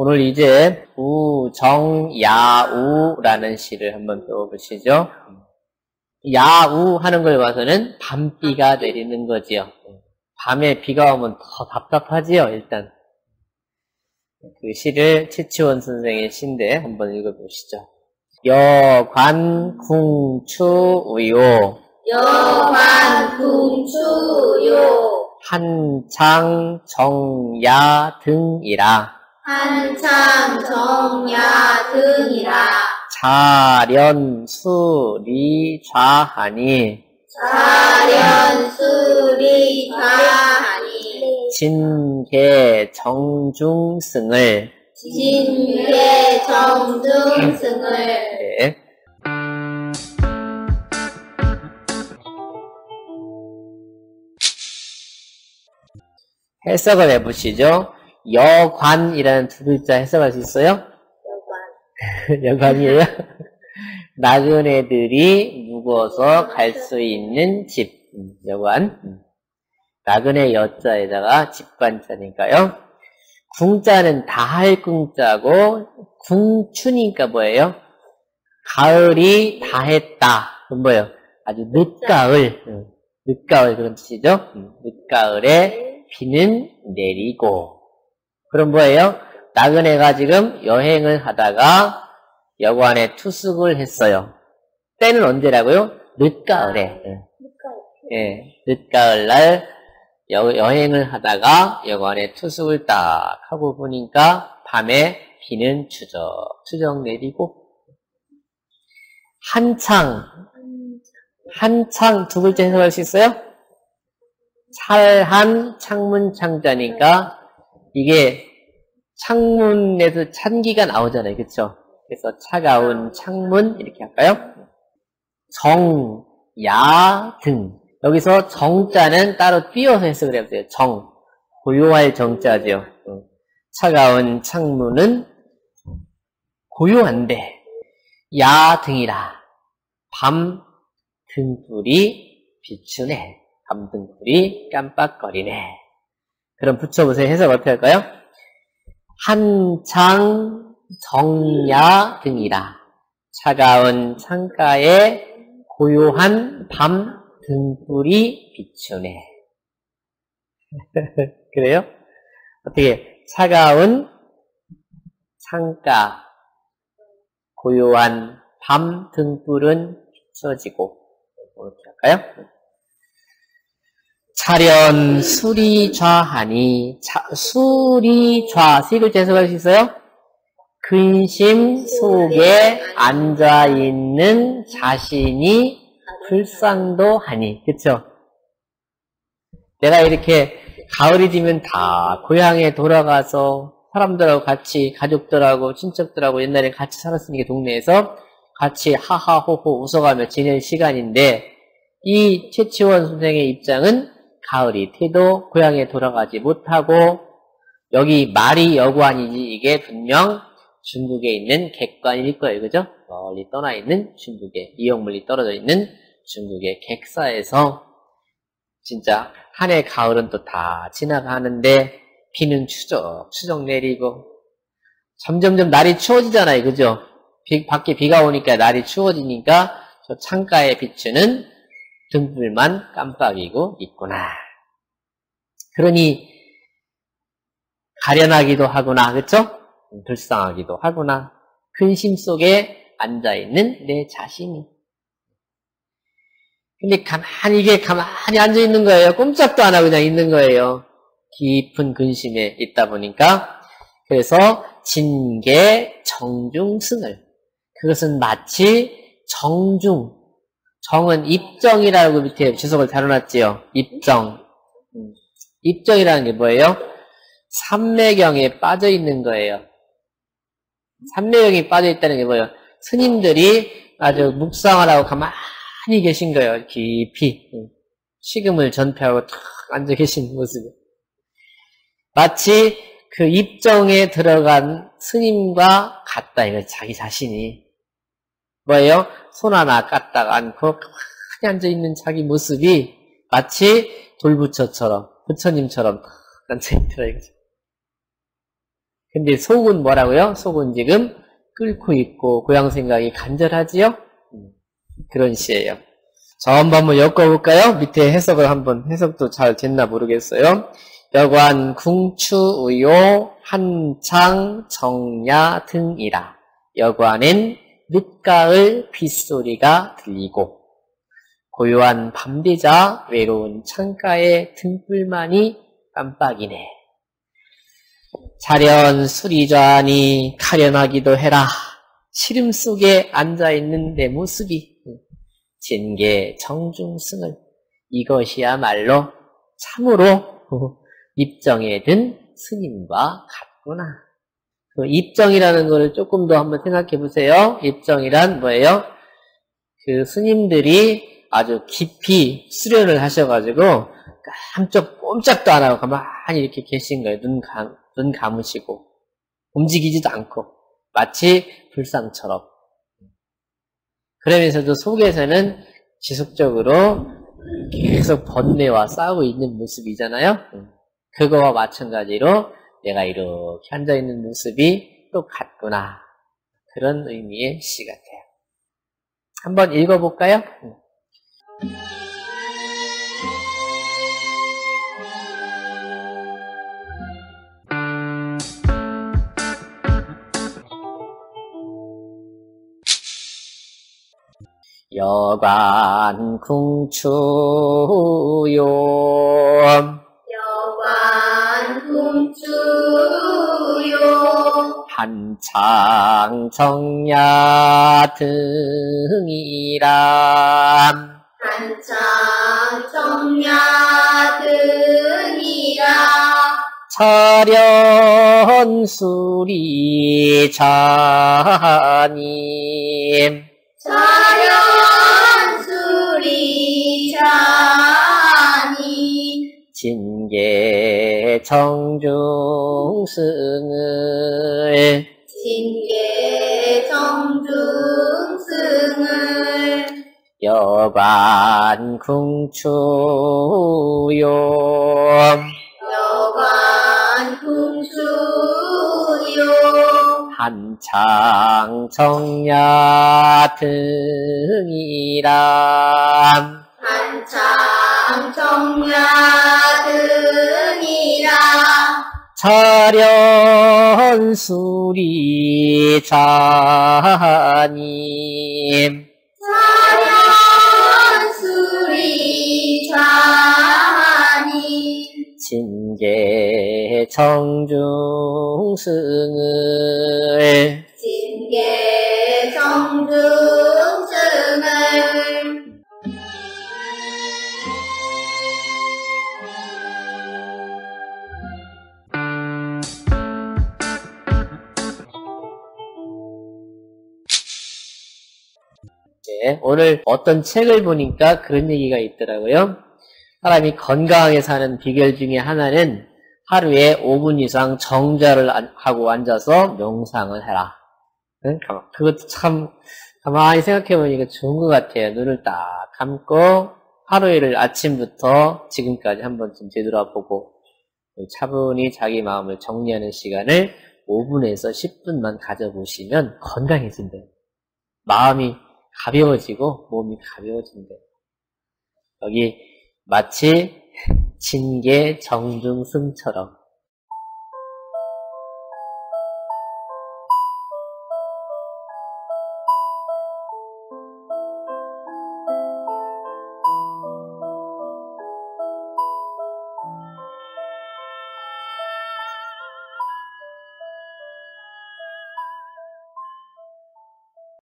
오늘 이제 우정야우라는 시를 한번 배워보시죠. 야우 하는 걸 봐서는 밤비가 내리는 거지요. 밤에 비가 오면 더 답답하지요, 일단. 그 시를 최치원 선생의 시인데 한번 읽어보시죠. 여관궁추우요 여관궁추우요 한창정야등이라 한창정야등이라 자련수리좌하니 자련수리좌하니 진계정중승을 진계정중승을 네. 해석을 해보시죠. 여관이라는 두 글자 해석할 수 있어요? 여관이에요? 나그네들이 묵어서 갈 수 있는 집. 여관. 나그네 여자에다가 집관자니까요. 궁자는 다할 궁자고 궁추니까 뭐예요? 가을이 다했다. 그건 뭐예요? 아주 늦가을. 늦가을 그런 뜻이죠. 늦가을에 비는 내리고. 그럼 뭐예요? 나그네가 지금 여행을 하다가 여관에 투숙을 했어요. 때는 언제라고요? 늦가을에. 예, 늦가을날 여행을 하다가 여관에 투숙을 딱 하고 보니까 밤에 비는 추적 내리고. 한창 두 글자 해석할 수 있어요? 찰한 창문 창자니까 이게 창문에서 찬기가 나오잖아요. 그쵸? 그래서 차가운 창문 이렇게 할까요? 정, 야, 등. 여기서 정자는 따로 띄워서 해석을 해보세요. 정, 고요할 정자죠. 차가운 창문은 고요한데 야 등이라 밤 등불이 비추네. 밤 등불이 깜빡거리네. 그럼 붙여보세요. 해석 어떻게 할까요? 한창 정야 등이라 차가운 창가에 고요한 밤 등불이 비추네. 그래요? 어떻게 차가운 창가 고요한 밤 등불은 비춰지고 어떻게 할까요? 차련 수리좌하니 수리좌 세 글자 해석할 수 있어요? 근심 속에 앉아있는 자신이 불상도 하니. 그쵸? 내가 이렇게 가을이 되면 다 고향에 돌아가서 사람들하고 같이 가족들하고 친척들하고 옛날에 같이 살았으니까 동네에서 같이 하하호호 웃어가며 지낼 시간인데 이 최치원 선생의 입장은 가을이 돼도 고향에 돌아가지 못하고 여기 말이 여관이지 이게 분명 중국에 있는 객관일 거예요. 그죠? 멀리 떠나 있는 중국에 이역물리 떨어져 있는 중국의 객사에서 진짜 한 해 가을은 또 다 지나가는데 비는 추적 내리고 점점점 날이 추워지잖아요. 그죠? 밖에 비가 오니까 날이 추워지니까 저 창가에 비추는 등불만 깜빡이고 있구나. 그러니 가련하기도 하구나. 그쵸? 불쌍하기도 하구나. 근심 속에 앉아있는 내 자신이. 근데 가만히 앉아있는 거예요. 꼼짝도 안 하고 그냥 있는 거예요. 깊은 근심에 있다 보니까. 그래서 진계 정중승을. 그것은 마치 정은 입정이라고 밑에 주석을 다뤄놨지요. 입정. 입정이라는 게 뭐예요? 삼매경에 빠져 있는 거예요. 삼매경에 빠져 있다는 게 뭐예요? 스님들이 아주 묵상을 하고 가만히 계신 거예요. 깊이. 식음을 전폐하고 탁 앉아 계신 모습이. 마치 그 입정에 들어간 스님과 같다. 이거 자기 자신이. 뭐예요? 손 하나 까딱 않고 가만히 앉아있는 자기 모습이 마치 돌부처처럼, 부처님처럼 앉아있더라 이거죠. 근데 속은 뭐라고요? 속은 지금 끓고 있고 고향 생각이 간절하지요? 그런 시예요. 전부 한번 엮어볼까요? 밑에 해석을 한번, 해석도 잘 됐나 모르겠어요. 여관, 궁추, 의요, 한창, 정야 등이라. 여관엔 늦가을 빗소리가 들리고 고요한 밤되자 외로운 창가의 등불만이 깜빡이네. 자련 수리좌니 가련하기도 해라. 시름 속에 앉아있는 내 모습이 진계 정중승을 이것이야말로 참으로 입정에 든 스님과 같구나. 그 입정이라는 거를 조금 더 한번 생각해 보세요. 입정이란 뭐예요? 그 스님들이 아주 깊이 수련을 하셔가지고 꼼짝도 안 하고 가만히 이렇게 계신 거예요. 눈 감으시고 움직이지도 않고 마치 불상처럼. 그러면서도 속에서는 지속적으로 계속 번뇌와 싸우고 있는 모습이잖아요. 그거와 마찬가지로 내가 이렇게 앉아있는 모습이 똑같구나. 그런 의미의 시 같아요. 한번 읽어볼까요? 여관 궁추요 여관 궁추요 한창 정야 등이라 한창 정야 등이라 차련수리 자님 차련수리 자니 진계 정중승을 진계 정중승을 여관 궁추요 여관 궁추요 한창 정야 등이라 한창 정야 등이라 차련수리 자님 차련수리 자니 진계 정중승을 진계 정중승을 네, 오늘 어떤 책을 보니까 그런 얘기가 있더라고요. 사람이 건강하게 사는 비결 중에 하나는 하루에 5분 이상 정자를 하고 앉아서 명상을 해라. 응? 그것도 참 가만히 생각해보니까 좋은 것 같아요. 눈을 딱 감고 하루를 아침부터 지금까지 한번 좀 되돌아보고 차분히 자기 마음을 정리하는 시간을 5분에서 10분만 가져보시면 건강해진대요. 마음이 가벼워지고 몸이 가벼워진대요. 여기 마치 진계 정중승처럼